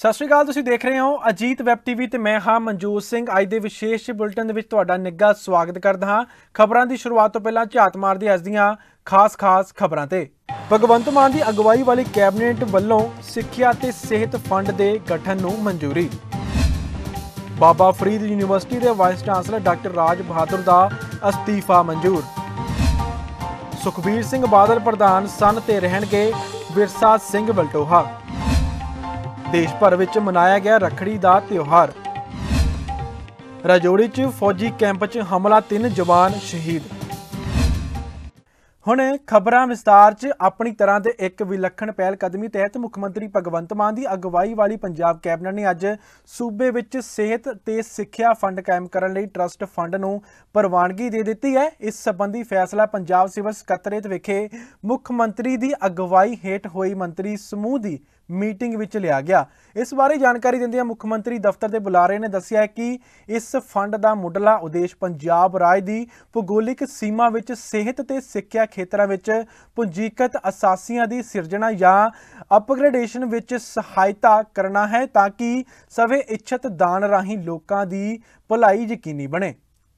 सत श्री अकाल, तुसीं देख रहे हो अजीत वैब टीवी ते मैं हाँ मनजोत सिंह। अज दे विशेष बुलेटिन दे विच तुहाडा निੱਘਾ स्वागत करदा हाँ। खबरां दी शुरुआत तो पहलां झात मारदे अज दीआं खास खबरां ते। भगवंत मान दी अगवाई वाली कैबिनेट वल्लों सिੱਖਿਆ ते सेहत फंड दे गठन नूं मंजूरी। बाबा फरीद यूनीवर्सिटी के vice chancellor doctor Raj Bahadur का अस्तीफा मंजूर। सुखबीर सिंह बादल प्रधान सन ते रहणगे विरसा सिंह वलटोहा। देश भर विच मनाया गया रखड़ी का त्योहार। राजौरी च फौजी कैंप च हमला, 3 जवान शहीद। हुण खबरां विस्तार च। अपनी तरह के एक विलखण पहलकदमी तहत मुख्यमंत्री भगवंत मान की अगवाई वाली पंजाब कैबिनेट ने अज सूबे विच सेहत ते सिੱਖਿਆ फंड कायम करने लई ट्रस्ट फंड नूं प्रवानगी दे दित्ती है। इस संबंधी फैसला पंजाब सिविल सकत्रेत विखे मुख्यमंत्री की अगवाई हेठ होई मंत्री समूह की मीटिंग विच लिया गया। इस बारे जानकारी दिंदियां मुख्यमंत्री दफ्तर के बुलारे ने दस्सिया है कि इस फंड का मुढ़ला उद्देश पंजाब राज की भूगोलिक सीमा विच सेहत ते सिੱਖਿਆ खेत्रां विच पूंजीगत असासियां की सिरजना या अपग्रेडेशन विच सहायता करना है, ताकि सवे इच्छत दान राही लोकां दी भलाई यकीनी बने।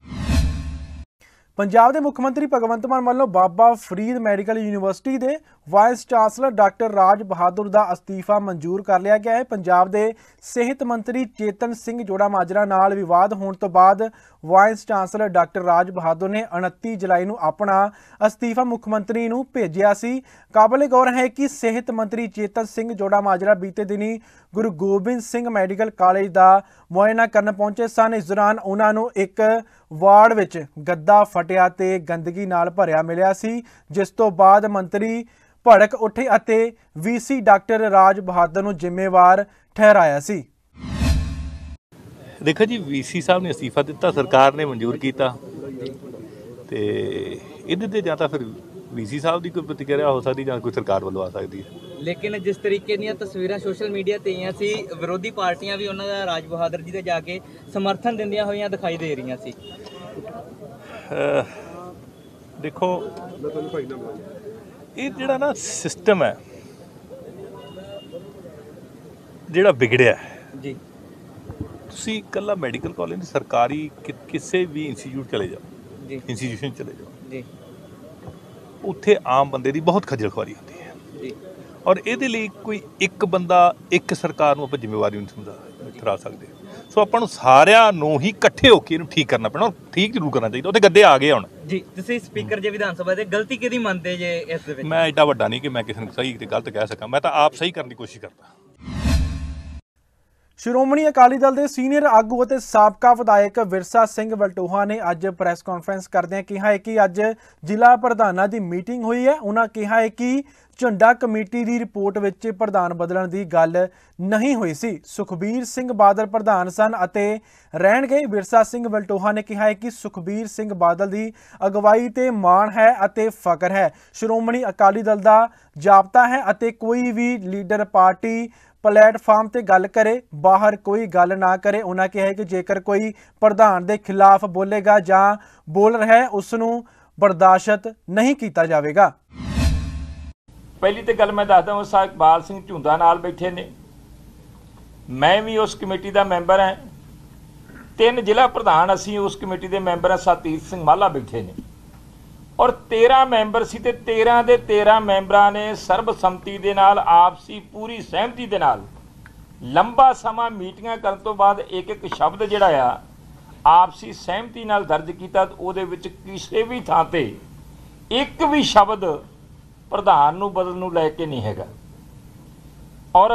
पंजाब के मुख्यमंत्री भगवंत मान वालों बाबा फरीद मैडिकल यूनीवर्सिटी के vice chancellor doctor Raj Bahadur का अस्तीफा मंजूर कर लिया गया है। पंजाब के सेहत मंत्री चेतन सिंह जोड़ा माजरा नाल विवाद होने तो बाद vice chancellor doctor Raj Bahadur ने 29 जुलाई को अपना अस्तीफा मुख्यमंत्री नूं भेजिया सी। काबिले गौर है कि सेहत मंत्री चेतन सिंह जोड़ा माजरा बीते दिनी गुरु गोबिंद सिंह मैडिकल कॉलेज का मुआयना करन पहुंचे सन। इस दौरान उन्होंने एक वार्ड विच गद्दा फटिया ते गंदगी नाल भरिया मिलिया सी, जिस तो बाद मंत्री भड़क उठे अते वीसी डॉक्टर राज बहादुर नूं जिम्मेवार ठहराया सी। देखो जी, वीसी साहब ने अस्तीफा दिता, सरकार ने मंजूर किया ते इहदे ते जां तां फिर वीसी साहब की कोई प्रतिक्रिया हो सकती जां कोई सरकार वालों आ सकती है। लेकिन जिस तरीके दी तस्वीरां सोशल मीडिया ते आईयां सी, विरोधी पार्टियां भी उन्हां दा राज बहादुर जी दे जाके समर्थन दिंदियां होईयां दिखाई दे रही सी। देखो, ये जिहड़ा ना सिस्टम है जिहड़ा बिगड़िया जी, तुसीं कल्ला मैडिकल कॉलेज सरकारी किसी भी इंस्टीट्यूट चले जाओ जी, इंस्टीट्यूशन चले जाओ जी, उत्थे आम बंदे की बहुत खज्जल खुआरी होती है जी। और ये लिए कोई एक बंदा एक सरकार नूं आपां जिम्मेवारी नहीं समझा ठहरा सकते। सो आपां नूं सारिआं नूं ही इकट्ठे होकर इहनूं ठीक करना पैना, ठीक जरूर करना चाहिए। उत्ते गद्दे आ गए हुण जी। तुसीं स्पीकर जे विधान सभा दे गलती किहदी मनदे जे इस दे विच? मैं एडा वड्डा नहीं कि मैं किसी नूं सही ते गलत कह सकां, मैं तां आप सही करने की कोशिश करदा। श्रोमणी अकाली दल के सीनियर आगू और साबका विधायक विरसा सिंह वलटोहा ने अज प्रैस कॉन्फ्रेंस करदे कहा है कि अज जिला प्रधानों की मीटिंग हुई है। उन्होंने कहा है कि झंडा कमेटी की रिपोर्ट विच प्रधान बदलण की गल नहीं हुई सी। सुखबीर सिंह बादल प्रधान सन अते रहणगे। विरसा सिंह वलटोहा ने कहा है कि सुखबीर सिंह बादल की अगवाई ते माण है अते फकर है। श्रोमणी अकाली दल का जाबता है अते कोई भी लीडर पार्टी प्लेटफार्म ते गल करे, बाहर कोई गल ना करे। उन्होंने कहा है कि जेकर कोई प्रधान के खिलाफ बोलेगा जां बोल रहा है, उसनूं बर्दाश्त नहीं किया जाएगा। पहली तो गल मैं दसदा, उस इकबाल सिंह झुंदा नाल बैठे ने, मैं भी उस कमेटी का मैंबर हाँ। 3 जिला प्रधान असी उस कमेटी के मैंबर हैं। सतीश सिंह माला बैठे ने और 13 मैंबर सी ते 13 दे 13 मैंबरां ने सर्बसम्मति दे नाल आपसी पूरी सहमति दे नाल लंबा समा मीटिंगां करन तो बाद एक शब्द जिहड़ा आ आपसी सहमति नाल दर्ज कीता। उहदे विच किसी भी थां ते एक भी शब्द प्रधान नूं बदलण नूं लै के नहीं हैगा। और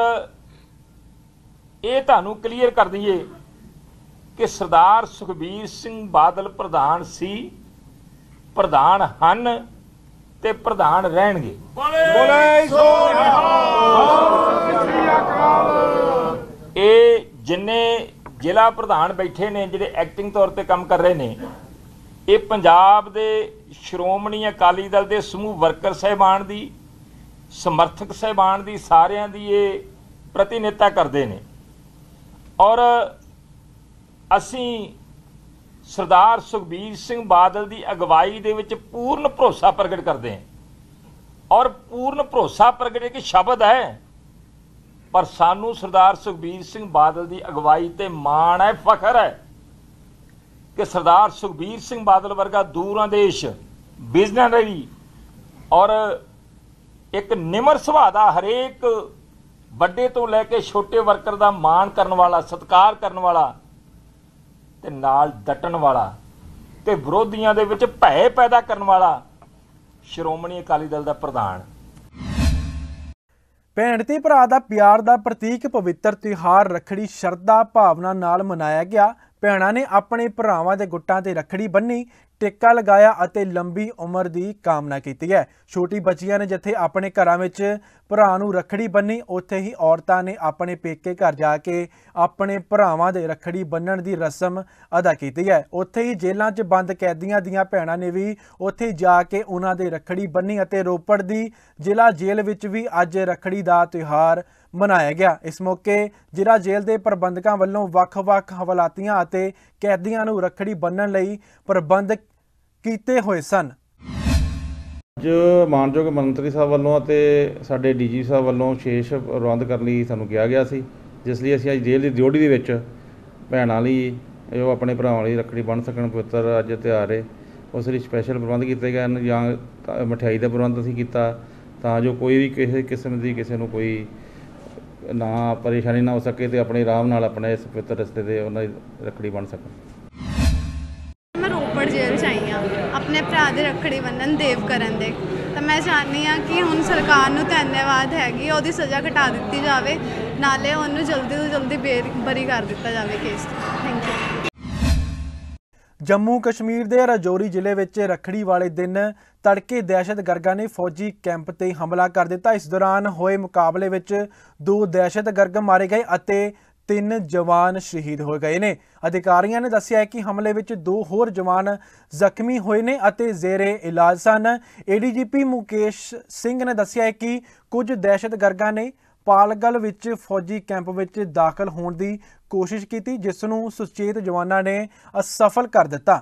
ये तुहानूं क्लीयर कर दईए कि सरदार सुखबीर सिंह बादल प्रधान सी, प्रधान हन ते प्रधान रहणगे। ये जिन्ने जिला प्रधान बैठे ने जिहड़े एक्टिंग तौर पर काम कर रहे हैं, ये पंजाब दे श्रोमणी अकाली दल के समूह वर्कर साहिबान दी, समर्थक साहिबान दी, सारियां दी ये प्रतिनिधिता करते हैं। और असी सरदार सुखबीर सिंह बादल की अगवाई दे विच पूर्ण भरोसा प्रगट करते हैं। और पूर्ण भरोसा प्रगट एक शब्द है ਪਰ ਸਾਨੂੰ ਸਰਦਾਰ ਸੁਖਬੀਰ ਸਿੰਘ ਬਾਦਲ ਦੀ ਅਗਵਾਈ ਤੇ ਮਾਣ ਹੈ, ਫਖਰ ਹੈ ਕਿ ਸਰਦਾਰ ਸੁਖਬੀਰ ਸਿੰਘ ਬਾਦਲ ਵਰਗਾ ਦੂਰਅੰਦੇਸ਼ ਵਿਜ਼ਨਰੀ ਔਰ ਇੱਕ ਨਿਮਰ ਸੁਭਾਅ ਦਾ, ਹਰੇਕ ਵੱਡੇ ਤੋਂ ਲੈ ਕੇ ਛੋਟੇ ਵਰਕਰ ਦਾ ਮਾਣ ਕਰਨ ਵਾਲਾ, ਸਤਿਕਾਰ ਕਰਨ ਵਾਲਾ ਤੇ ਨਾਲ ਡਟਣ ਵਾਲਾ ਤੇ ਵਿਰੋਧੀਆਂ ਦੇ ਵਿੱਚ ਭੈ ਪੈਦਾ ਕਰਨ ਵਾਲਾ ਸ਼੍ਰੋਮਣੀ ਅਕਾਲੀ ਦਲ ਦਾ ਪ੍ਰਧਾਨ। ਭੈਣ ਤੇ ਭਰਾ ਦਾ ਪਿਆਰ ਦਾ ਪ੍ਰਤੀਕ ਪਵਿੱਤਰ ਤਿਉਹਾਰ ਰੱਖੜੀ ਸ਼ਰਧਾ ਭਾਵਨਾ ਨਾਲ ਮਨਾਇਆ ਗਿਆ। ਭੈਣਾਂ ਨੇ ਆਪਣੇ ਭਰਾਵਾਂ ਦੇ ਗੁੱਟਾਂ ਤੇ ਰੱਖੜੀ ਬੰਨੀ, ਟਿੱਕਾ ਲਗਾਇਆ ਅਤੇ ਲੰਬੀ ਉਮਰ ਦੀ ਕਾਮਨਾ ਕੀਤੀ ਹੈ। ਛੋਟੀ ਬੱਚੀਆਂ ਨੇ ਜਿੱਥੇ ਆਪਣੇ ਘਰਾਂ ਵਿੱਚ ਭਰਾ ਨੂੰ ਰੱਖੜੀ ਬੰਨੀ, ਉੱਥੇ ਹੀ ਔਰਤਾਂ ਨੇ ਆਪਣੇ ਪੇਕੇ ਘਰ ਜਾ ਕੇ ਆਪਣੇ ਭਰਾਵਾਂ ਦੇ ਰੱਖੜੀ ਬੰਨਣ ਦੀ ਰਸਮ ਅਦਾ ਕੀਤੀ ਹੈ। ਉੱਥੇ ਹੀ ਜੇਲ੍ਹਾਂ 'ਚ ਬੰਦ ਕੈਦੀਆਂ ਦੀਆਂ ਭੈਣਾਂ ਨੇ ਵੀ ਉੱਥੇ ਜਾ ਕੇ ਉਹਨਾਂ ਦੇ ਰੱਖੜੀ ਬੰਨੀ ਅਤੇ ਰੋਪੜ ਦੀ ਜ਼ਿਲ੍ਹਾ ਜੇਲ੍ਹ ਵਿੱਚ ਵੀ ਅੱਜ ਰੱਖੜੀ ਦਾ ਤਿਉਹਾਰ ਮਨਾਇਆ ਗਿਆ। ਇਸ ਮੌਕੇ ਜ਼ਿਲ੍ਹਾ ਜੇਲ੍ਹ ਦੇ ਪ੍ਰਬੰਧਕਾਂ ਵੱਲੋਂ ਵੱਖ-ਵੱਖ ਹਵਾਲਾਤੀਆਂ ਅਤੇ ਕੈਦੀਆਂ ਨੂੰ ਰੱਖੜੀ ਬੰਨ੍ਹਣ ਲਈ ਪ੍ਰਬੰਧ ਕੀਤੇ ਹੋਏ ਸਨ। ਅੱਜ ਮਾਨਯੋਗ ਮੰਤਰੀ ਸਾਹਿਬ ਵੱਲੋਂ ਅਤੇ ਸਾਡੇ ਡੀਜੀ ਸਾਹਿਬ ਵੱਲੋਂ ਵਿਸ਼ੇਸ਼ ਪ੍ਰਬੰਧ ਕਰਨ ਲਈ ਸਾਨੂੰ ਕਿਹਾ ਗਿਆ ਸੀ, ਜਿਸ ਲਈ ਅਸੀਂ ਅੱਜ ਜੇਲ੍ਹ ਦੀ ਡਿਊਟੀ ਦੇ ਵਿੱਚ ਭੈਣਾਂ ਲਈ ਜੋ ਆਪਣੇ ਭਰਾਵਾਂ ਲਈ ਰੱਖੜੀ ਬੰਨ੍ਹ ਸਕਣ, ਪਵਿੱਤਰ ਅੱਜ ਤਿਉਹਾਰ ਹੈ, ਉਸ ਲਈ ਸਪੈਸ਼ਲ ਪ੍ਰਬੰਧ ਕੀਤੇ ਗਏ ਹਨ। ਜਾਂ ਮਠਿਆਈ ਦਾ ਪ੍ਰਬੰਧ ਅਸੀਂ ਕੀਤਾ ਤਾਂ ਜੋ ਕੋਈ ਵੀ ਕਿਸੇ ਕਿਸਮ ਦੀ ਕਿਸੇ ਨੂੰ ਕੋਈ ਨਾ ਪਰੇਸ਼ਾਨੀ ਨਾ ਹੋ ਸਕੇ ਤੇ ਆਪਣੇ ਆਰਾਮ ਨਾਲ ਆਪਣੇ ਇਸ ਪਵਿੱਤਰ ਰਸਤੇ ਤੇ ਉਹਨਾਂ ਦੀ ਰੱਖੜੀ ਬੰਨ੍ਹ ਸਕਣ। ਮੈਂ ਰੋਪੜ ਜੇਲ੍ਹ 'ਚ ਆਈ ਹਾਂ ਆਪਣੇ ਭਰਾ ਦੇ ਰੱਖੜੀ ਬੰਨ੍ਹਣ ਦੇਵ ਕਰਨ ਦੇ, ਤਾਂ ਮੈਂ ਚਾਹੁੰਦੀ ਹਾਂ ਕਿ ਹੁਣ ਸਰਕਾਰ ਨੂੰ ਧੰਨਵਾਦ ਹੈਗੀ, ਉਹਦੀ ਸਜ਼ਾ ਘਟਾ ਦਿੱਤੀ ਜਾਵੇ, ਨਾਲੇ ਉਹਨੂੰ ਜਲਦੀ ਤੋਂ ਜਲਦੀ ਬਰੀ ਕਰ ਦਿੱਤਾ ਜਾਵੇ ਕੇਸ ਤੋਂ। Thank you. ਜੰਮੂ ਕਸ਼ਮੀਰ ਦੇ ਰਾਜੌਰੀ ਜ਼ਿਲ੍ਹੇ ਵਿੱਚ ਰੱਖੜੀ ਵਾਲੇ ਦਿਨ ਤੜਕੇ ਦਹਿਸ਼ਤਗਰਦਾਂ ਨੇ ਫੌਜੀ ਕੈਂਪ ਤੇ ਹਮਲਾ ਕਰ ਦਿੱਤਾ। ਇਸ ਦੌਰਾਨ ਹੋਏ ਮੁਕਾਬਲੇ ਵਿੱਚ 2 ਦਹਿਸ਼ਤਗਰਦ ਮਾਰੇ ਗਏ ਅਤੇ 3 ਜਵਾਨ ਸ਼ਹੀਦ ਹੋ ਗਏ ਨੇ। ਅਧਿਕਾਰੀਆਂ ਨੇ ਦੱਸਿਆ ਕਿ ਹਮਲੇ ਵਿੱਚ 2 ਹੋਰ ਜਵਾਨ ਜ਼ਖਮੀ ਹੋਏ ਨੇ ਅਤੇ ਜ਼ੇਰੇ ਇਲਾਜ ਸਨ। ADGP ਮੁਕੇਸ਼ ਸਿੰਘ ਨੇ ਦੱਸਿਆ ਕਿ ਕੁਝ ਦਹਿਸ਼ਤਗਰਦਾਂ ਨੇ ਪਾਲਗਲ ਵਿੱਚ ਫੌਜੀ ਕੈਂਪ ਵਿੱਚ ਦਾਖਲ ਹੋਣ ਦੀ ਕੋਸ਼ਿਸ਼ ਕੀਤੀ, ਜਿਸ ਨੂੰ ਸੁਚੇਤ ਜਵਾਨਾਂ ਨੇ ਅਸਫਲ ਕਰ ਦਿੱਤਾ।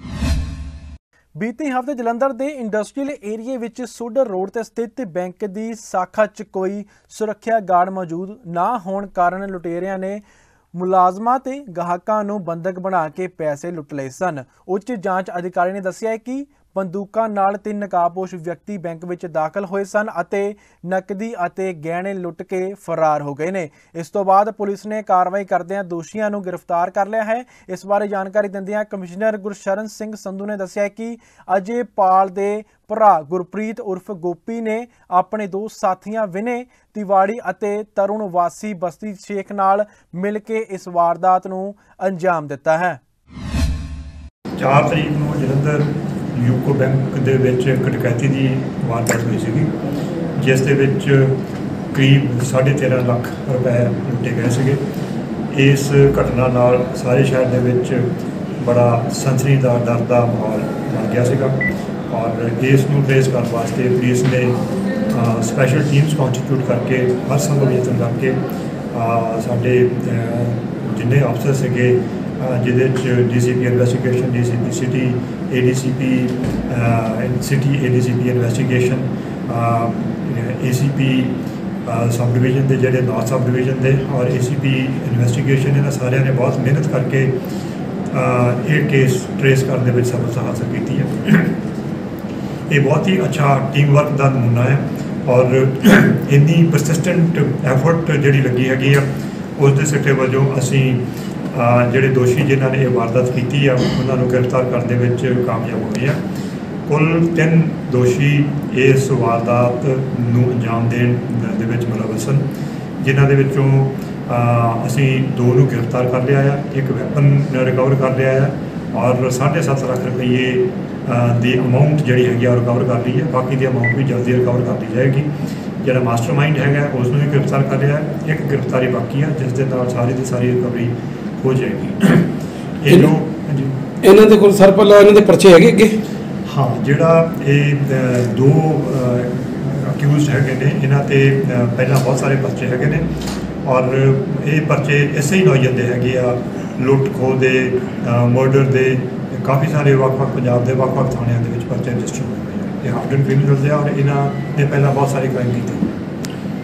ਬੀਤੇ ਹਫ਼ਤੇ ਜਲੰਧਰ ਦੇ ਇੰਡਸਟਰੀਅਲ ਏਰੀਏ ਵਿੱਚ ਸੁਡਰ ਰੋਡ ਤੇ ਸਥਿਤ ਬੈਂਕ ਦੀ ਸਾਖਾ 'ਚ ਕੋਈ ਸੁਰੱਖਿਆ ਗਾਰਡ ਮੌਜੂਦ ਨਾ ਹੋਣ ਕਾਰਨ ਲੁਟੇਰਿਆਂ ਨੇ ਮੁਲਾਜ਼ਮਾਂ ਤੇ ਗਾਹਕਾਂ ਨੂੰ ਬੰਦਕ ਬਣਾ ਕੇ ਪੈਸੇ ਲੁੱਟ ਲਏ ਸਨ। ਉੱਚ ਜਾਂਚ ਅਧਿਕਾਰੀ ਨੇ ਦੱਸਿਆ ਕਿ ਬੰਦੂਕਾਂ ਨਾਲ 3 ਨਕਾਬਪੋਸ਼ ਵਿਅਕਤੀ ਬੈਂਕ ਵਿੱਚ ਦਾਖਲ ਹੋਏ ਸਨ ਅਤੇ ਨਕਦੀ ਅਤੇ ਗਹਿਣੇ ਲੁੱਟ ਕੇ ਫਰਾਰ ਹੋ ਗਏ ਨੇ। ਇਸ ਤੋਂ ਬਾਅਦ ਪੁਲਿਸ ਨੇ ਕਾਰਵਾਈ ਕਰਦਿਆਂ ਦੋਸ਼ੀਆਂ ਨੂੰ ਗ੍ਰਿਫਤਾਰ ਕਰ ਲਿਆ ਹੈ। ਇਸ ਬਾਰੇ ਜਾਣਕਾਰੀ ਦਿੰਦਿਆਂ ਕਮਿਸ਼ਨਰ ਗੁਰਸ਼ਰਨ ਸਿੰਘ ਸੰਧੂ ਨੇ ਦੱਸਿਆ ਕਿ ਅਜੇ ਪਾਲ ਦੇ ਭਰਾ ਗੁਰਪ੍ਰੀਤ ਉਰਫ ਗੋਪੀ ਨੇ ਆਪਣੇ 2 ਸਾਥੀਆਂ ਵਿਨੇ ਤਿਵਾੜੀ ਅਤੇ ਤਰੁਣ ਵਾਸੀ ਬਸਤੀ ਸ਼ੇਖ ਨਾਲ ਮਿਲ ਕੇ ਇਸ ਵਾਰਦਾਤ ਨੂੰ ਅੰਜਾਮ ਦਿੱਤਾ ਹੈ। 4 ਤਰੀਕ ਨੂੰ ਜਲੰਧਰ ਯੂਕੋ ਬੈਂਕ ਦੇ ਵਿੱਚ ਇੱਕ ਡਕੈਤੀ ਦੀ ਵਾਰਦਾਤ ਹੋਈ ਸੀਗੀ, ਜਿਸ ਦੇ ਵਿੱਚ ਕਰੀਬ 13.5 ਲੱਖ ਰੁਪਏ ਲੁੱਟੇ ਗਏ ਸੀਗੇ। ਇਸ ਘਟਨਾ ਨਾਲ ਸਾਰੇ ਸ਼ਹਿਰ ਦੇ ਵਿੱਚ ਬੜਾ ਸਨਸਨੀਦਾਰ ਡਰ ਦਾ ਮਾਹੌਲ ਬਣ ਗਿਆ ਸੀਗਾ ਔਰ ਇਸ ਨੂੰ ਟ੍ਰੇਸ ਕਰਨ ਵਾਸਤੇ ਪੁਲਿਸ ਨੇ ਸਪੈਸ਼ਲ ਟੀਮਸ ਕਨਸਟੀਟਿਊਟ ਕਰਕੇ ਹਰ ਸੰਭਵ ਯਤਨ ਕਰਕੇ ਸਾਡੇ ਜਿੰਨੇ ਅਫਸਰ ਸੀਗੇ ਜਿਹਦੇ 'ਚ DCP investigation, DCP city, ADCP city, ADCP investigation, ACP sub division ਦੇ ਜਿਹੜੇ ਨਾਰਥ ਸਬ ਡਿਵੀਜ਼ਨ ਦੇ ਔਰ ACP ਇਨਵੈਸਟੀਗੇਸ਼ਨ, ਇਹਨਾਂ ਸਾਰਿਆਂ ਨੇ ਬਹੁਤ ਮਿਹਨਤ ਕਰਕੇ ਇਹ ਕੇਸ ਟ੍ਰੇਸ ਕਰਨ ਦੇ ਵਿੱਚ ਸਫਲਤਾ ਹਾਸਲ ਕੀਤੀ ਹੈ। ਇਹ ਬਹੁਤ ਹੀ ਅੱਛਾ ਟੀਮ ਵਰਕ ਦਾ ਨਮੂਨਾ ਹੈ ਔਰ ਇੰਨੀ ਪਰਸਿਸਟੈਂਟ ਐਫਰਟ ਜਿਹੜੀ ਲੱਗੀ ਹੈਗੀ ਆ, ਉਸ ਦੇ ਸਿੱਟੇ ਵਜੋਂ ਅਸੀਂ ਜਿਹੜੇ ਦੋਸ਼ੀ ਜਿਨ੍ਹਾਂ ਨੇ ਇਹ ਵਾਰਦਾਤ ਕੀਤੀ ਆ ਉਹਨਾਂ ਨੂੰ ਗ੍ਰਿਫਤਾਰ ਕਰਨ ਦੇ ਵਿੱਚ ਕਾਮਯਾਬ ਹੋਏ ਆ। ਕੁੱਲ 3 ਦੋਸ਼ੀ ਇਸ ਵਾਰਦਾਤ ਨੂੰ ਅੰਜਾਮ ਦੇਣ ਦੇ ਵਿੱਚ ਮੁਲਵਸ ਹਨ, ਜਿਨ੍ਹਾਂ ਦੇ ਵਿੱਚੋਂ ਅਸੀਂ 2 ਨੂੰ ਗ੍ਰਿਫਤਾਰ ਕਰ ਲਿਆ ਆ, 1 ਵੈਪਨ ਰਿਕਵਰ ਕਰ ਲਿਆ ਆ ਔਰ 7.5 ਲੱਖ ਰੁਪਏ ਦੀ ਅਮਾਊਂਟ ਜਿਹੜੀ ਹੈਗੀ ਆ ਰਿਕਵਰ ਕਰ ਲਈ ਹੈ। ਬਾਕੀ ਦੀ ਅਮਾਊਂਟ ਵੀ ਜਲਦੀ ਰਿਕਵਰ ਕਰ ਲਈ ਜਾਏਗੀ। ਜਿਹੜਾ ਮਾਸਟਰਮਾਈਂਡ ਹੈਗਾ ਉਸ ਨੂੰ ਵੀ ਗ੍ਰਿਫਤਾਰ ਕਰ ਲਿਆ ਹੈ। 1 ਗ੍ਰਿਫਤਾਰੀ ਬਾਕੀ ਹੈ, ਜਿਸ ਦੇ ਨਾਲ ਸਾਰੀ ਦੀ ਸਾਰੀ ਰਿਕਵਰੀ ਹੋ ਜਾਏਗੀ। ਇਹਨਾਂ ਦੇ ਕੋਲ ਸਰ ਪਹਿਲਾਂ ਇਹਨਾਂ ਦੇ ਪਰਚੇ ਹੈਗੇ ਅੱਗੇ? ਹਾਂ, ਜਿਹੜਾ ਇਹ 2 ਅਕਿਊਜ਼ਡ ਹੈਗੇ ਨੇ, ਇਹਨਾਂ ਤੇ ਪਹਿਲਾਂ ਬਹੁਤ ਸਾਰੇ ਪਰਚੇ ਹੈਗੇ ਨੇ ਔਰ ਇਹ ਪਰਚੇ ਇਸੇ ਹੀ ਨੌਜਨ ਦੇ ਹੈਗੇ ਆ, ਲੁੱਟ ਖੋਹ ਦੇ, ਮਰਡਰ ਦੇ, ਕਾਫੀ ਸਾਰੇ ਵੱਖ-ਵੱਖ ਪੰਜਾਬ ਦੇ ਵੱਖ-ਵੱਖ ਥਾਣਿਆਂ ਦੇ ਵਿੱਚ ਪਰਚੇ ਰਜਿਸਟਰ ਹੋਏ ਹੋਏ ਆ। ਇਹ ਹਾਰਡਨ ਕ੍ਰਿਮੀਨਲਸ ਆ ਔਰ ਇਹਨਾਂ ਨੇ ਪਹਿਲਾਂ ਬਹੁਤ ਸਾਰੇ ਕ੍ਰਾਈਮ ਕੀਤੇ।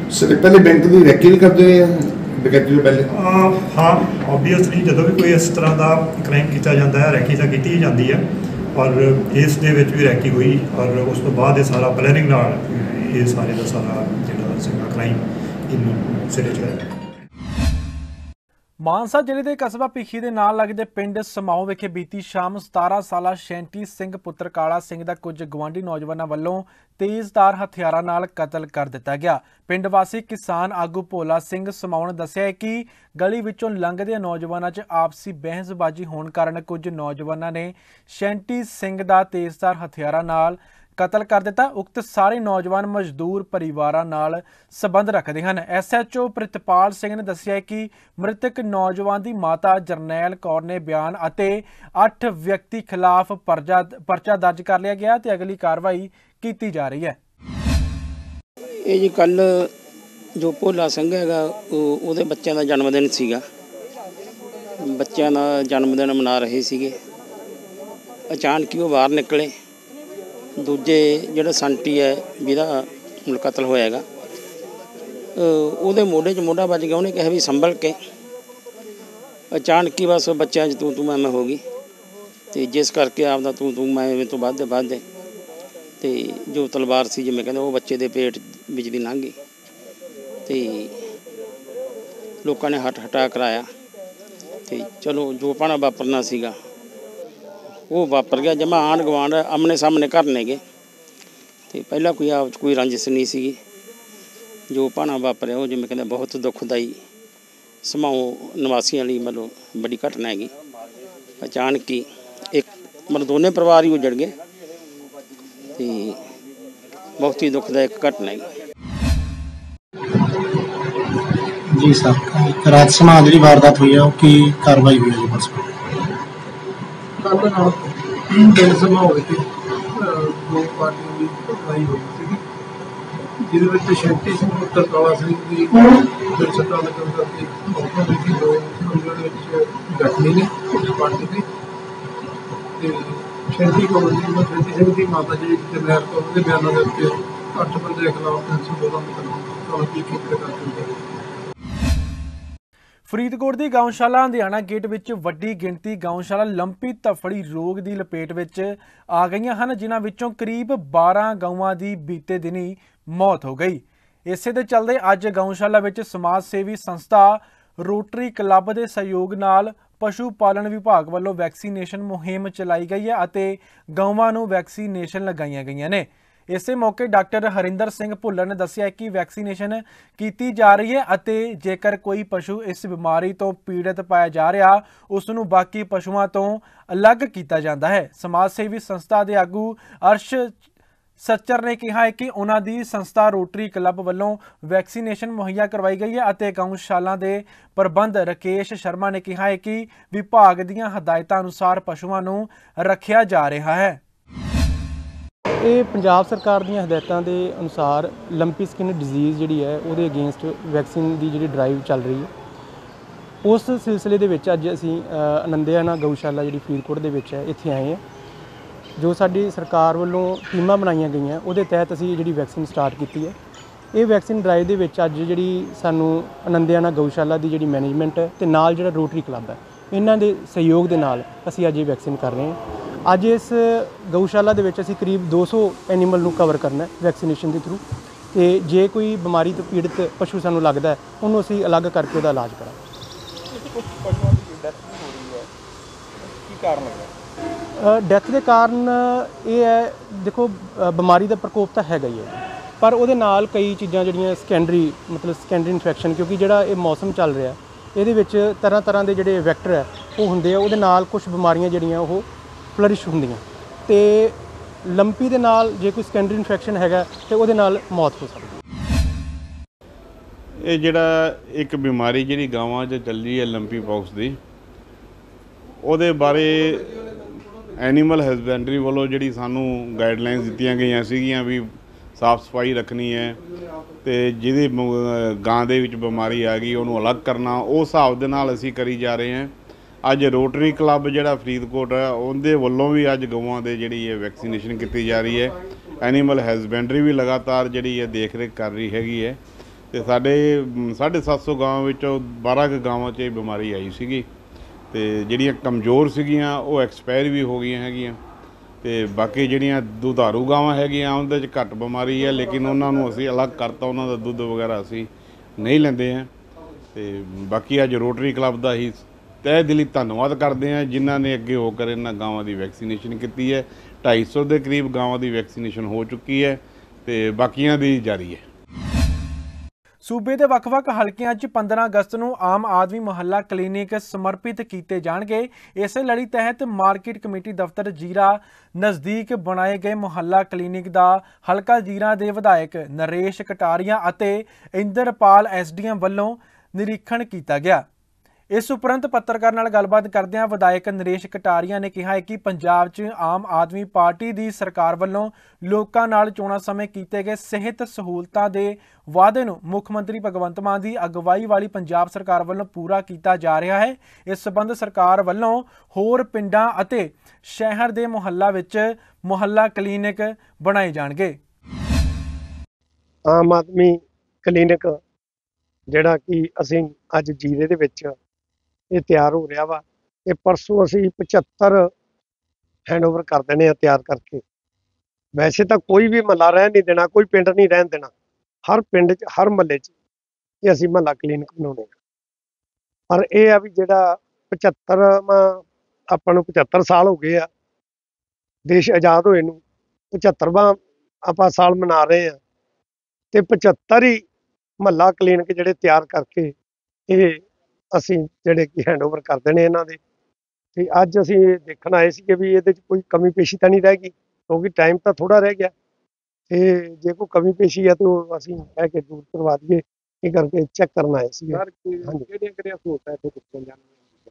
ਸਰ ਪਹਿਲੇ ਬੈਂਕ ਦੀ ਰੈਕੀ ਵੀ ਕਰਦੇ ਆ ਡਕੈਤੀ ਤੋਂ ਪਹਿਲੇ? ਹਾਂ, ਓਬਵੀਅਸਲੀ ਜਦੋਂ ਵੀ ਕੋਈ ਇਸ ਤਰ੍ਹਾਂ ਦਾ ਕ੍ਰਾਈਮ ਕੀਤਾ ਜਾਂਦਾ ਹੈ ਰੈਕੀ ਤਾਂ ਕੀਤੀ ਹੀ ਜਾਂਦੀ ਹੈ, ਔਰ ਇਸ ਦੇ ਵਿੱਚ ਵੀ ਰੈਕੀ ਹੋਈ ਔਰ ਉਸ ਤੋਂ ਬਾਅਦ ਇਹ ਸਾਰਾ ਪਲੈਨਿੰਗ ਨਾਲ ਇਹ ਸਾਰੇ ਦਾ ਸਾਰਾ ਜਿਹੜਾ ਸੀਗਾ ਕ੍ਰਾਈਮ ਇਹਨੂੰ ਸਿਰੇ ਚੜਾਇਆ। ਮਾਨਸਾ ਜ਼ਿਲ੍ਹੇ ਦੇ ਕਸਬਾ ਭੀਖੀ ਦੇ ਨਾਲ ਲੱਗਦੇ ਪਿੰਡ ਸਮਾਓ ਵਿਖੇ ਬੀਤੀ ਸ਼ਾਮ 17 ਸਾਲਾ ਸ਼ੈਂਟੀ ਸਿੰਘ ਪੁੱਤਰ ਕਾਲਾ ਸਿੰਘ ਦਾ ਕੁਝ ਗਵਾਂਢੀ ਨੌਜਵਾਨਾਂ ਵੱਲੋਂ ਤੇਜ਼ਧਾਰ ਹਥਿਆਰਾਂ ਨਾਲ ਕਤਲ ਕਰ ਦਿੱਤਾ ਗਿਆ। ਪਿੰਡ ਵਾਸੀ ਕਿਸਾਨ ਆਗੂ ਭੋਲਾ ਸਿੰਘ ਸਮਾਓ ਨੇ ਦੱਸਿਆ ਕਿ ਗਲੀ ਵਿੱਚੋਂ ਲੰਘਦੇ ਨੌਜਵਾਨਾਂ 'ਚ ਆਪਸੀ ਬਹਿਸਬਾਜ਼ੀ ਹੋਣ ਕਾਰਨ ਕੁਝ ਨੌਜਵਾਨਾਂ ਨੇ ਸ਼ੈਂਟੀ ਸਿੰਘ ਦਾ ਤੇਜ਼ਧਾਰ ਹਥਿਆਰਾਂ ਨਾਲ ਕਤਲ ਕਰ ਦਿੱਤਾ। ਉਕਤ ਸਾਰੇ ਨੌਜਵਾਨ ਮਜ਼ਦੂਰ ਪਰਿਵਾਰਾਂ ਨਾਲ ਸੰਬੰਧ ਰੱਖਦੇ ਹਨ। SHO ਪ੍ਰਿਤਪਾਲ ਸਿੰਘ ਨੇ ਦੱਸਿਆ ਕਿ ਮ੍ਰਿਤਕ ਨੌਜਵਾਨ ਦੀ ਮਾਤਾ ਜਰਨੈਲ ਕੌਰ ਨੇ ਬਿਆਨ ਅਤੇ 8 ਵਿਅਕਤੀ ਖਿਲਾਫ ਪਰਚਾ ਦਰਜ ਕਰ ਲਿਆ ਗਿਆ ਤੇ ਅਗਲੀ ਕਾਰਵਾਈ ਕੀਤੀ ਜਾ ਰਹੀ ਹੈ। ਇਹ ਜੀ ਕੱਲ ਜੋ ਭੋਲਾ ਸਿੰਘ ਹੈਗਾ ਉਹਦੇ ਬੱਚਿਆਂ ਦਾ ਜਨਮ ਦਿਨ ਸੀਗਾ। ਬੱਚਿਆਂ ਦਾ ਜਨਮ ਦਿਨ ਮਨਾ ਰਹੇ ਸੀਗੇ, ਅਚਾਨਕ ਹੀ ਉਹ ਬਾਹਰ ਨਿਕਲੇ। ਦੂਜੇ ਜਿਹੜਾ ਸੰਟੀ ਹੈ ਜਿਹਦਾ ਕਤਲ ਹੋਇਆ ਹੈਗਾ ਉਹਦੇ ਮੋਢੇ 'ਚ ਮੋਢਾ ਵੱਜ ਗਿਆ। ਉਹਨੇ ਕਿਹਾ ਵੀ ਸੰਭਲ ਕੇ, ਅਚਾਨਕ ਹੀ ਬਸ ਬੱਚਿਆਂ 'ਚ ਤੂੰ ਮੈਂ ਹੋ ਗਈ ਅਤੇ ਜਿਸ ਕਰਕੇ ਆਪਦਾ ਤੂੰ ਮੈਂ ਤੋਂ ਵੱਧਦੇ ਅਤੇ ਜੋ ਤਲਵਾਰ ਸੀ ਜਿਵੇਂ ਕਹਿੰਦੇ ਉਹ ਬੱਚੇ ਦੇ ਪੇਟ ਵਿੱਚ ਦੀ ਲੰਘ ਗਈ ਅਤੇ ਲੋਕਾਂ ਨੇ ਹਟਾ ਕਰਾਇਆ ਅਤੇ ਚਲੋ ਜੋ ਭਾਣਾ ਵਾਪਰਨਾ ਸੀਗਾ ਉਹ ਵਾਪਰ ਗਿਆ। ਜਮਾ ਆਂਢ ਗੁਆਂਢ ਆਮਣੇ ਸਾਹਮਣੇ ਘਰ ਨੇਗੇ ਅਤੇ ਪਹਿਲਾਂ ਕੋਈ ਆਪ 'ਚ ਕੋਈ ਰੰਜਿਸ਼ ਨਹੀਂ ਸੀਗੀ। ਜੋ ਭਾਣਾ ਵਾਪਰਿਆ ਉਹ ਜਿਵੇਂ ਕਹਿੰਦੇ ਬਹੁਤ ਦੁਖਦਾਈ ਸਮਾਓ ਨਿਵਾਸੀਆਂ ਲਈ ਮਤਲਬ ਬੜੀ ਘਟਨਾ ਹੈਗੀ। ਅਚਾਨਕ ਹੀ ਇੱਕ ਮਤਲਬ ਦੋਨੇ ਪਰਿਵਾਰ ਹੀ ਉਜੜ ਗਏ ਅਤੇ ਬਹੁਤ ਹੀ ਦੁਖਦਾਇਕ ਘਟਨਾ ਹੈਗੀ। ਜੀ ਸਰ, ਰਾਤ ਸਮਾਂ ਜਿਹੜੀ ਵਾਰਦਾਤ ਹੋਈ ਆ ਉਹ ਕੀ ਕਾਰਵਾਈ ਹੋਈ ਹੈ ਜੀ? ਬਸ ਕੱਲ੍ਹ ਨਾਲ ਦਿਨ ਸਮਾਂ ਹੋਏ ਸੀ, ਦੋ ਪਾਰਟੀਆਂ ਦੀ ਲੜਾਈ ਹੋਈ ਸੀਗੀ ਜਿਹਦੇ ਵਿੱਚ ਸ਼ੈਂਟੀ ਸਿੰਘ ਪੁੱਤਰ ਕਾਲਾ ਸਿੰਘ ਦੀ ਫਿਰ ਸੱਟਾਂ ਲੱਗਣ ਕਰਕੇ ਮੌਕੇ 'ਤੇ ਹੀ ਦੋ ਉਹਨਾਂ ਦੇ ਵਿੱਚ ਜ਼ਖਮੀ ਨੇ ਉਸ ਪਾਰਟੀ ਦੇ ਅਤੇ ਸ਼ੈਂਟੀ ਸਿੰਘ ਦੀ ਮਾਤਾ ਜੀ ਜਰਨੈਲ ਕੌਰ ਦੇ ਬਿਆਨਾਂ ਦੇ ਉੱਤੇ 8 ਬੰਦੇ ਦੇ ਖਿਲਾਫ 312 ਮੁਕੱਦਮਾ ਕੀਤੇ ਕਰਕੇ। ਫਰੀਦਕੋਟ ਦੀ ਗਊਸ਼ਾਲਾ ਹੰਦਿਆਣਾ ਗੇਟ ਵਿੱਚ ਵੱਡੀ ਗਿਣਤੀ ਗਊਸ਼ਾਲਾ ਲੰਪੀ ਧੱਫੜੀ ਰੋਗ ਦੀ ਲਪੇਟ ਵਿੱਚ ਆ ਗਈਆਂ ਹਨ, ਜਿਨ੍ਹਾਂ ਵਿੱਚੋਂ ਕਰੀਬ 12 ਗਊਆਂ ਦੀ ਬੀਤੇ ਦਿਨੀ ਮੌਤ ਹੋ ਗਈ। ਇਸੇ ਦੇ ਚੱਲਦੇ ਅੱਜ ਗਊਸ਼ਾਲਾ ਵਿੱਚ ਸਮਾਜ ਸੇਵੀ ਸੰਸਥਾ ਰੋਟਰੀ ਕਲੱਬ ਦੇ ਸਹਿਯੋਗ ਨਾਲ ਪਸ਼ੂ ਪਾਲਣ ਵਿਭਾਗ ਵੱਲੋਂ ਵੈਕਸੀਨੇਸ਼ਨ ਮੁਹਿੰਮ ਚਲਾਈ ਗਈ ਹੈ ਅਤੇ ਗਊਆਂ ਨੂੰ ਵੈਕਸੀਨੇਸ਼ਨ ਲਗਾਈਆਂ ਗਈਆਂ ਨੇ। ਇਸੇ ਮੌਕੇ ਡਾਕਟਰ ਹਰਿੰਦਰ ਸਿੰਘ ਭੁੱਲਰ ਨੇ ਦੱਸਿਆ ਕਿ ਵੈਕਸੀਨੇਸ਼ਨ ਕੀਤੀ ਜਾ ਰਹੀ ਹੈ ਅਤੇ ਜੇਕਰ ਕੋਈ ਪਸ਼ੂ ਇਸ ਬਿਮਾਰੀ ਤੋਂ ਪੀੜਤ ਪਾਇਆ ਜਾ ਰਿਹਾ ਉਸ ਨੂੰ ਬਾਕੀ ਪਸ਼ੂਆਂ ਤੋਂ ਅਲੱਗ ਕੀਤਾ ਜਾਂਦਾ ਹੈ। ਸਮਾਜ ਸੇਵੀ ਸੰਸਥਾ ਦੇ ਆਗੂ ਅਰਸ਼ ਸੱਚਰ ਨੇ ਕਿਹਾ ਹੈ ਕਿ ਉਹਨਾਂ ਦੀ ਸੰਸਥਾ ਰੋਟਰੀ ਕਲੱਬ ਵੱਲੋਂ ਵੈਕਸੀਨੇਸ਼ਨ ਮੁਹੱਈਆ ਕਰਵਾਈ ਗਈ ਹੈ ਅਤੇ ਗਊਸ਼ਾਲਾ ਦੇ ਪ੍ਰਬੰਧ ਰਾਕੇਸ਼ ਸ਼ਰਮਾ ਨੇ ਕਿਹਾ ਹੈ ਕਿ ਵਿਭਾਗ ਦੀਆਂ ਹਦਾਇਤਾਂ ਅਨੁਸਾਰ ਪਸ਼ੂਆਂ ਨੂੰ ਰੱਖਿਆ ਜਾ ਰਿਹਾ ਹੈ। ਇਹ ਪੰਜਾਬ ਸਰਕਾਰ ਦੀਆਂ ਹਦਾਇਤਾਂ ਦੇ ਅਨੁਸਾਰ ਲੰਪੀ ਸਕਿਨ ਡਿਜ਼ੀਜ਼ ਜਿਹੜੀ ਹੈ ਉਹਦੇ ਅਗੇਂਸਟ ਵੈਕਸੀਨ ਦੀ ਜਿਹੜੀ ਡਰਾਈਵ ਚੱਲ ਰਹੀ ਹੈ, ਉਸ ਸਿਲਸਿਲੇ ਦੇ ਵਿੱਚ ਅੱਜ ਅਸੀਂ ਆਨੰਦਿਆਣਾ ਗਊਸ਼ਾਲਾ ਜਿਹੜੀ ਫਰੀਦਕੋਟ ਦੇ ਵਿੱਚ ਹੈ ਇੱਥੇ ਆਏ ਹਾਂ। ਜੋ ਸਾਡੀ ਸਰਕਾਰ ਵੱਲੋਂ ਟੀਮਾਂ ਬਣਾਈਆਂ ਗਈਆਂ ਉਹਦੇ ਤਹਿਤ ਅਸੀਂ ਜਿਹੜੀ ਵੈਕਸੀਨ ਸਟਾਰਟ ਕੀਤੀ ਹੈ। ਇਹ ਵੈਕਸੀਨ ਡਰਾਈਵ ਦੇ ਵਿੱਚ ਅੱਜ ਜਿਹੜੀ ਸਾਨੂੰ ਆਨੰਦਿਆਣਾ ਗਊਸ਼ਾਲਾ ਦੀ ਜਿਹੜੀ ਮੈਨੇਜਮੈਂਟ ਹੈ ਤੇ ਨਾਲ ਜਿਹੜਾ ਰੋਟਰੀ ਕਲੱਬ ਹੈ ਇਹਨਾਂ ਦੇ ਸਹਿਯੋਗ ਦੇ ਨਾਲ ਅਸੀਂ ਅੱਜ ਇਹ ਵੈਕਸੀਨ ਕਰ ਰਹੇ ਹਾਂ। ਅੱਜ ਇਸ ਗਊਸ਼ਾਲਾ ਦੇ ਵਿੱਚ ਅਸੀਂ ਕਰੀਬ 200 ਐਨੀਮਲ ਨੂੰ ਕਵਰ ਕਰਨਾ ਹੈ ਵੈਕਸੀਨੇਸ਼ਨ ਦੇ ਥਰੂ, ਤੇ ਜੇ ਕੋਈ ਬਿਮਾਰੀ ਤੋਂ ਪੀੜਤ ਪਸ਼ੂ ਸਾਨੂੰ ਲੱਗਦਾ ਹੈ ਉਹਨੂੰ ਅਸੀਂ ਅਲੱਗ ਕਰਕੇ ਉਹਦਾ ਇਲਾਜ ਕਰਾਂਗੇ। ਡੈਥ ਦੇ ਕਾਰਨ ਇਹ ਹੈ, ਦੇਖੋ ਬਿਮਾਰੀ ਦਾ ਪ੍ਰਕੋਪ ਤਾਂ ਹੈਗਾ ਹੀ ਹੈ, ਪਰ ਉਹਦੇ ਨਾਲ ਕਈ ਚੀਜ਼ਾਂ ਜਿਹੜੀਆਂ ਸੈਕੰਡਰੀ ਇਨਫੈਕਸ਼ਨ, ਕਿਉਂਕਿ ਜਿਹੜਾ ਇਹ ਮੌਸਮ ਚੱਲ ਰਿਹਾ ਇਹਦੇ ਵਿੱਚ ਤਰ੍ਹਾਂ ਤਰ੍ਹਾਂ ਦੇ ਜਿਹੜੇ ਵੈਕਟਰ ਹੈ ਉਹ ਹੁੰਦੇ ਆ, ਉਹਦੇ ਨਾਲ ਕੁਝ ਬਿਮਾਰੀਆਂ ਜਿਹੜੀਆਂ ਉਹ ਫਲਰਿਸ਼ ਹੁੰਦੀਆਂ ਤੇ ਲੰਪੀ ਦੇ ਨਾਲ ਜੇ ਕੋਈ ਸੈਕੰਡਰੀ ਇਨਫੈਕਸ਼ਨ ਹੈਗਾ ਤੇ ਉਹਦੇ ਨਾਲ ਮੌਤ ਹੋ ਸਕਦੀ। ਇਹ ਜਿਹੜਾ ਇੱਕ ਬਿਮਾਰੀ ਜਿਹੜੀ ਗਾਵਾਂ 'ਚ ਚੱਲੀ ਹੈ ਲੰਪੀ ਪੌਕਸ ਦੀ, ਉਹਦੇ ਬਾਰੇ ਐਨੀਮਲ ਹਸਬੈਂਡਰੀ ਵੱਲੋਂ ਜਿਹੜੀ ਸਾਨੂੰ ਗਾਈਡਲਾਈਨਸ ਦਿੱਤੀਆਂ ਗਈਆਂ ਸੀਗੀਆਂ ਵੀ ਸਾਫ਼ ਸਫਾਈ ਰੱਖਣੀ ਹੈ ਤੇ ਜਿਹਦੀ ਗਾਂ ਦੇ ਵਿੱਚ ਬਿਮਾਰੀ ਆ ਗਈ ਉਹਨੂੰ ਅਲੱਗ ਕਰਨਾ, ਉਸ ਹਿਸਾਬ ਦੇ ਨਾਲ ਅਸੀਂ ਕਰੀ ਜਾ ਰਹੇ ਹਾਂ। ਅੱਜ ਰੋਟਰੀ ਕਲੱਬ ਜਿਹੜਾ ਫਰੀਦਕੋਟ ਹੈ ਉਹਦੇ ਵੱਲੋਂ ਵੀ ਅੱਜ ਗਊਆਂ ਦੇ ਜਿਹੜੀ ਹੈ ਵੈਕਸੀਨੇਸ਼ਨ ਕੀਤੀ ਜਾ ਰਹੀ ਹੈ। ਐਨੀਮਲ ਹਸਬੈਂਡਰੀ ਵੀ ਲਗਾਤਾਰ ਜਿਹੜੀ ਹੈ ਦੇਖ ਰੇਖ ਕਰ ਰਹੀ ਹੈਗੀ ਹੈ ਤੇ ਸਾਡੇ 750 ਗਾਵਾਂ ਵਿੱਚੋਂ 12 ਕੁ ਗਾਵਾਂ 'ਚ ਇਹ ਬਿਮਾਰੀ ਆਈ ਸੀਗੀ ਤੇ ਜਿਹੜੀਆਂ ਕਮਜ਼ੋਰ ਸੀਗੀਆਂ ਉਹ ਐਕਸਪਾਇਰ ਵੀ ਹੋ ਗਈਆਂ ਹੈਗੀਆਂ ਤੇ ਬਾਕੀ ਜਿਹੜੀਆਂ ਦੁਧਾਰੂ ਗਾਵਾਂ ਹੈਗੀਆਂ ਉਹਦੇ 'ਚ ਘੱਟ ਬਿਮਾਰੀ ਹੈ, ਲੇਕਿਨ ਉਹਨਾਂ ਨੂੰ ਅਸੀਂ ਅਲੱਗ ਕਰਤਾ, ਉਹਨਾਂ ਦਾ ਦੁੱਧ ਵਗੈਰਾ ਅਸੀਂ ਨਹੀਂ ਲੈਂਦੇ ਹਾਂ। ਤੇ ਬਾਕੀ ਅੱਜ ਰੋਟਰੀ ਕਲੱਬ ਦਾ ਹੀ ਤਹਿ ਦਿਲੀ ਧੰਨਵਾਦ ਕਰਦੇ ਹਾਂ ਜਿਨ੍ਹਾਂ ਨੇ ਅੱਗੇ ਹੋ ਕਰ ਇਹਨਾਂ ਗਾਵਾਂ ਦੀ ਵੈਕਸੀਨੇਸ਼ਨ ਕੀਤੀ ਹੈ। 250 ਦੇ ਕਰੀਬ ਗਾਵਾਂ ਦੀ ਵੈਕਸੀਨੇਸ਼ਨ ਹੋ ਚੁੱਕੀ ਹੈ ਤੇ ਬਾਕੀਆਂ ਦੀ ਜਾਰੀ ਹੈ। ਸੂਬੇ ਦੇ ਵੱਖ-ਵੱਖ ਹਲਕਿਆਂ 'ਚ 15 ਅਗਸਤ ਨੂੰ ਆਮ ਆਦਮੀ ਮੁਹੱਲਾ ਕਲੀਨਿਕ ਸਮਰਪਿਤ ਕੀਤੇ ਜਾਣਗੇ। ਇਸੇ ਲੜੀ ਤਹਿਤ ਮਾਰਕੀਟ ਕਮੇਟੀ ਦਫ਼ਤਰ ਜੀਰਾ ਨਜ਼ਦੀਕ ਬਣਾਏ ਗਏ ਮੁਹੱਲਾ ਕਲੀਨਿਕ ਦਾ ਹਲਕਾ ਜੀਰਾ ਦੇ ਵਿਧਾਇਕ ਨਰੇਸ਼ ਕਟਾਰੀਆ ਅਤੇ ਇੰਦਰਪਾਲ SDM ਵੱਲੋਂ ਨਿਰੀਖਣ ਕੀਤਾ ਗਿਆ। ਇਸ ਉਪਰੰਤ ਪੱਤਰਕਾਰ ਨਾਲ ਗੱਲਬਾਤ ਕਰਦਿਆਂ ਵਿਧਾਇਕ ਨਰੇਸ਼ ਕਟਾਰੀਆ ਨੇ ਕਿਹਾ ਹੈ ਕਿ ਪੰਜਾਬ 'ਚ ਆਮ ਆਦਮੀ ਪਾਰਟੀ ਦੀ ਸਰਕਾਰ ਵੱਲੋਂ ਲੋਕਾਂ ਨਾਲ ਚੋਣਾਂ ਸਮੇਂ ਕੀਤੇ ਗਏ ਸਿਹਤ ਸਹੂਲਤਾਂ ਦੇ ਵਾਅਦੇ ਨੂੰ ਮੁੱਖ ਮੰਤਰੀ ਭਗਵੰਤ ਮਾਨ ਦੀ ਅਗਵਾਈ ਵਾਲੀ ਪੰਜਾਬ ਸਰਕਾਰ ਵੱਲੋਂ ਪੂਰਾ ਕੀਤਾ ਜਾ ਰਿਹਾ ਹੈ। ਇਸ ਸੰਬੰਧ ਸਰਕਾਰ ਵੱਲੋਂ ਹੋਰ ਪਿੰਡਾਂ ਅਤੇ ਸ਼ਹਿਰ ਦੇ ਮੁਹੱਲਾ ਵਿੱਚ ਮੁਹੱਲਾ ਕਲੀਨਿਕ ਬਣਾਏ ਜਾਣਗੇ। ਆਮ ਆਦਮੀ ਕਲੀਨਿਕ ਜਿਹੜਾ ਕਿ ਅਸੀਂ ਅੱਜ ਜੀਰੇ ਦੇ ਵਿੱਚ ਇਹ ਤਿਆਰ ਹੋ ਰਿਹਾ ਵਾ, ਇਹ ਪਰਸੋਂ ਅਸੀਂ 75 ਹੈਂਡਓਵਰ ਕਰ ਦੇਣੇ ਆ ਤਿਆਰ ਕਰਕੇ। ਵੈਸੇ ਤਾਂ ਕੋਈ ਵੀ ਮਹੱਲਾ ਰਹਿਣ ਨਹੀਂ ਦੇਣਾ, ਕੋਈ ਪਿੰਡ ਨਹੀਂ ਰਹਿਣ ਦੇਣਾ, ਹਰ ਪਿੰਡ 'ਚ ਹਰ ਮਹੱਲੇ 'ਚ ਇਹ ਅਸੀਂ ਮਹੱਲਾ ਕਲੀਨਿਕ ਬਣਾਉਣੇ ਆ। ਪਰ ਇਹ ਆ ਵੀ ਜਿਹੜਾ 75ਵਾਂ ਆਪਾਂ ਨੂੰ 75 ਸਾਲ ਹੋ ਗਏ ਆ ਦੇਸ਼ ਆਜ਼ਾਦ ਹੋਏ ਨੂੰ, 75ਵਾਂ ਆਪਾਂ ਸਾਲ ਮਨਾ ਰਹੇ ਆ ਤੇ 75 ਹੀ ਮਹੱਲਾ ਕਲੀਨਿਕ ਜਿਹੜੇ ਤਿਆਰ ਕਰਕੇ ਇਹ ਅਸੀਂ ਜਿਹੜੇ ਕਿ ਹੈਂਡਓਵਰ ਕਰ ਦੇਣੇ ਇਹਨਾਂ ਦੇ। ਤੇ ਅੱਜ ਅਸੀਂ ਦੇਖਣ ਆਏ ਸੀ ਕਿ ਵੀ ਇਹਦੇ 'ਚ ਕੋਈ ਕਮੀ ਪੇਸ਼ੀ ਤਾਂ ਨਹੀਂ ਰਹਿ ਗਈ, ਕਿਉਂਕਿ ਟਾਈਮ ਤਾਂ ਥੋੜਾ ਰਹਿ ਗਿਆ ਤੇ ਜੇ ਕੋਈ ਕਮੀ ਪੇਸ਼ੀ ਆ ਤਾਂ ਉਹ ਅਸੀਂ ਕਹਿ ਕੇ ਦੂਰ ਕਰਵਾ ਦਈਏ। ਇਹ ਕਰਕੇ ਚੈੱਕ ਕਰਨ ਆਏ ਸੀ। ਕਿਹੜੀਆਂ ਸਹੂਲਤਾਂ ਇੱਥੇ ਦਿੱਤੀਆਂ ਜਾਣਗੀਆਂ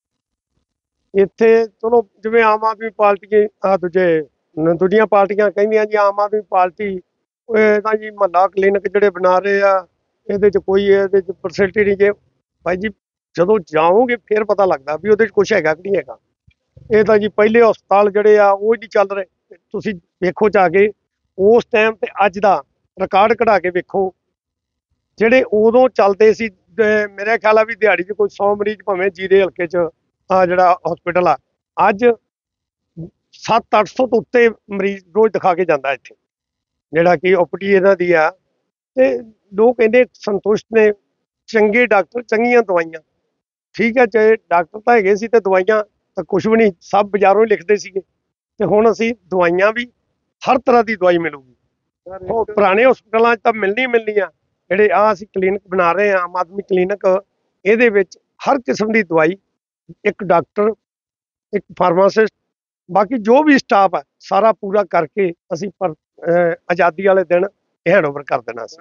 ਇੱਥੇ? ਚਲੋ ਜਿਵੇਂ ਆਮ ਆਦਮੀ ਪਾਰਟੀ ਦੂਜੀਆਂ ਪਾਰਟੀਆਂ ਕਹਿੰਦੀਆਂ ਜੀ ਆਮ ਆਦਮੀ ਪਾਰਟੀ ਇਹ ਤਾਂ ਜੀ ਮਹੱਲਾ ਕਲੀਨਿਕ ਜਿਹੜੇ ਬਣਾ ਰਹੇ ਆ ਇਹਦੇ 'ਚ ਕੋਈ ਇਹਦੇ 'ਚ ਫੈਸਿਲਿਟੀ ਨਹੀਂ। ਜੇ ਭਾਈ ਜੀ ਜਦੋਂ ਜਾਓਗੇ ਫਿਰ ਪਤਾ ਲੱਗਦਾ ਵੀ ਉਹਦੇ 'ਚ ਕੁਛ ਹੈਗਾ ਕਿ ਨਹੀਂ ਹੈਗਾ। ਇਹ ਤਾਂ ਜੀ ਪਹਿਲੇ ਹਸਪਤਾਲ ਜਿਹੜੇ ਆ ਉਹ ਨਹੀਂ ਚੱਲ ਰਹੇ। ਤੁਸੀਂ ਵੇਖੋ ਜਾ ਕੇ ਉਸ ਟਾਈਮ ਤੇ ਅੱਜ ਦਾ ਰਿਕਾਰਡ ਕਢਾ ਕੇ ਵੇਖੋ, ਜਿਹੜੇ ਉਦੋਂ ਚੱਲਦੇ ਸੀ ਮੇਰੇ ਖਿਆਲ ਆ ਵੀ ਦਿਹਾੜੀ 'ਚ ਕੋਈ 100 ਮਰੀਜ਼ ਭਾਵੇਂ ਜੀਰੇ ਹਲਕੇ 'ਚ ਆ ਜਿਹੜਾ ਹਸਪੀਟਲ ਆ ਅੱਜ 700-800 ਤੋਂ ਉੱਤੇ ਮਰੀਜ਼ ਰੋਜ਼ ਦਿਖਾ ਕੇ ਜਾਂਦਾ ਇੱਥੇ, ਜਿਹੜਾ ਕਿ OPD ਇਹਨਾਂ ਦੀ ਆ। ਤੇ ਲੋਕ ਕਹਿੰਦੇ ਸੰਤੁਸ਼ਟ ਨੇ, ਚੰਗੇ ਡਾਕਟਰ, ਚੰਗੀਆਂ ਦਵਾਈਆਂ। ਠੀਕ ਹੈ, ਚਾਹੇ ਡਾਕਟਰ ਤਾਂ ਹੈਗੇ ਸੀ ਤੇ ਦਵਾਈਆਂ ਤਾਂ ਕੁਛ ਵੀ ਨਹੀਂ, ਸਭ ਬਾਜ਼ਾਰੋਂ ਹੀ ਲਿਖਦੇ ਸੀਗੇ। ਤੇ ਹੁਣ ਅਸੀਂ ਦਵਾਈਆਂ ਵੀ ਹਰ ਤਰ੍ਹਾਂ ਦੀ ਦਵਾਈ ਮਿਲੂਗੀ। ਉਹ ਪੁਰਾਣੇ ਹਸਪਤਾਲਾਂ 'ਚ ਤਾਂ ਮਿਲਣੀ ਆ। ਜਿਹੜੇ ਆ ਅਸੀਂ ਕਲੀਨਿਕ ਬਣਾ ਰਹੇ ਹਾਂ ਆਮ ਆਦਮੀ ਕਲੀਨਿਕ, ਇਹਦੇ ਵਿੱਚ ਹਰ ਕਿਸਮ ਦੀ ਦਵਾਈ, ਇੱਕ ਡਾਕਟਰ, ਇੱਕ ਫਾਰਮਾਸਿਸਟ, ਬਾਕੀ ਜੋ ਵੀ ਸਟਾਫ ਹੈ ਸਾਰਾ ਪੂਰਾ ਕਰਕੇ ਅਸੀਂ ਆਜ਼ਾਦੀ ਵਾਲੇ ਦਿਨ ਹੈਂਡਓਵਰ ਕਰ ਦੇਣਾ ਸੀ।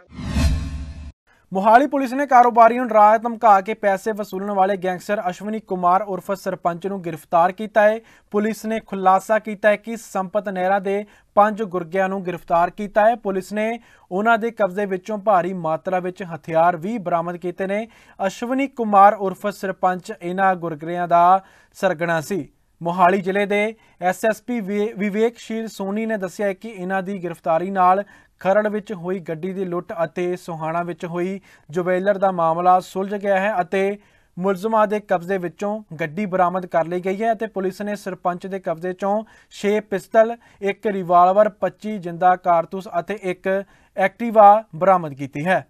ਮੋਹਾਲੀ ਪੁਲਿਸ ਨੇ ਕਾਰੋਬਾਰੀਆਂ ਨੂੰ ਡਰਾ ਧਮਕਾ ਕੇ ਪੈਸੇ ਵਸੂਲਣ ਵਾਲੇ ਗੈਂਗਸਟਰ ਅਸ਼ਵਨੀ ਕੁਮਾਰ ਉਰਫ ਸਰਪੰਚ ਨੂੰ ਗ੍ਰਿਫਤਾਰ ਕੀਤਾ ਹੈ। ਪੁਲਿਸ ਨੇ ਖੁਲਾਸਾ ਕੀਤਾ ਹੈ ਕਿ ਸੰਪਤ ਨਹਿਰਾ ਦੇ 5 ਗੁਰਗਿਆਂ ਨੂੰ ਗ੍ਰਿਫਤਾਰ ਕੀਤਾ ਹੈ। ਪੁਲਿਸ ਨੇ ਉਹਨਾਂ ਦੇ ਕਬਜ਼ੇ ਵਿੱਚੋਂ ਭਾਰੀ ਮਾਤਰਾ ਵਿੱਚ ਹਥਿਆਰ ਵੀ ਬਰਾਮਦ ਕੀਤੇ ਨੇ। ਅਸ਼ਵਨੀ ਕੁਮਾਰ ਉਰਫ ਸਰਪੰਚ ਇਹਨਾਂ ਗੁਰਗਿਆਂ ਦਾ ਸਰਗਣਾ ਸੀ। ਮੋਹਾਲੀ ਜ਼ਿਲ੍ਹੇ ਦੇ SSP ਵਿਵੇਕਸ਼ੀਲ ਸੋਨੀ ਨੇ ਦੱਸਿਆ ਕਿ ਇਹਨਾਂ ਦੀ ਗ੍ਰਿਫਤਾਰੀ ਨਾਲ ਖਰੜ ਵਿੱਚ ਹੋਈ ਗੱਡੀ ਦੀ ਲੁੱਟ ਅਤੇ ਸੋਹਾਣਾ ਵਿੱਚ ਹੋਈ ਜੁਵੈਲਰ ਦਾ ਮਾਮਲਾ ਸੁਲਝ ਗਿਆ ਹੈ ਅਤੇ ਮੁਲਜ਼ਮਾਂ ਦੇ ਕਬਜ਼ੇ ਵਿੱਚੋਂ ਗੱਡੀ ਬਰਾਮਦ ਕਰ ਲਈ ਗਈ ਹੈ ਅਤੇ ਪੁਲਿਸ ਨੇ ਸਰਪੰਚ ਦੇ ਕਬਜ਼ੇ ਚੋਂ 6 ਪਿਸਤਲ, 1 ਰਿਵਾਲਵਰ, 25 ਜਿੰਦਾ ਕਾਰਤੂਸ ਅਤੇ 1 ਐਕਟਿਵਾ ਬਰਾਮਦ ਕੀਤੀ ਹੈ।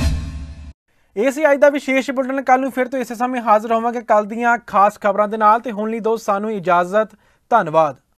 ਇਹ ਸੀ ਅੱਜ ਦਾ ਵਿਸ਼ੇਸ਼ ਬੁਲੇਟਿਨ। ਕੱਲ ਨੂੰ ਫਿਰ ਤੋਂ ਇਸੇ ਸਮੇਂ ਹਾਜ਼ਰ ਹੋਵਾਂਗੇ ਕੱਲ ਦੀਆਂ ਖਾਸ ਖਬਰਾਂ ਦੇ ਨਾਲ। ਤੇ ਹੁਣ ਲਈ ਦਿਓ ਸਾਨੂੰ ਇਜਾਜ਼ਤ। ਧੰਨਵਾਦ।